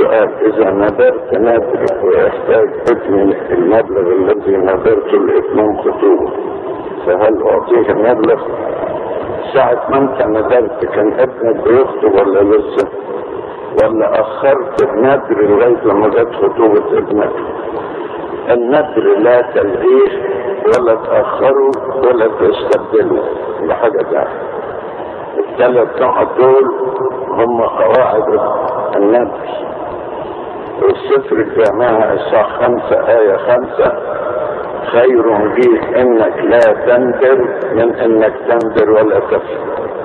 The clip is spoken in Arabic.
سؤال: إذا نذرت نذر ويحتاج ابني المبلغ الذي نذرته لإتمام خطوبة، فهل أعطيه المبلغ؟ ساعة ما أنت نذرت كان ابنك بيخطب ولا لسه؟ ولا أخرت النذر لغاية لما جت خطوبة ابنك؟ النذر لا تلغيه ولا تأخره ولا تستبدله بحاجة تانية. الثلاث نقط دول هم قواعد النذر. والسفر الجامعة الصح 5 آية 5: خير ليك انك لا تنذر من انك تنذر ولا تفعل.